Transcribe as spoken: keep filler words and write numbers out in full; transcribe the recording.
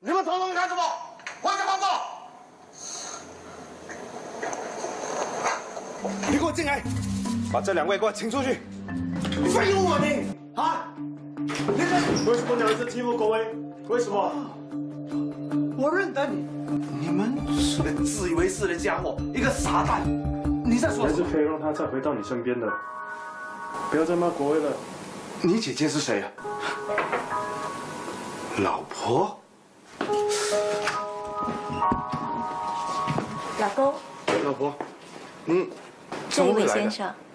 你们偷东西干什么？还给房子！你给我进来！把这两位给我请出去！你废物啊你！啊！你这为什么你儿子欺负国威？为什么？我认得你。你们是个自以为是的家伙，一个傻蛋！你在说什么？ 还是可以让他再回到你身边的。不要再骂国威了。 你姐姐是谁啊？老婆。 老公。 老婆，你这一位先生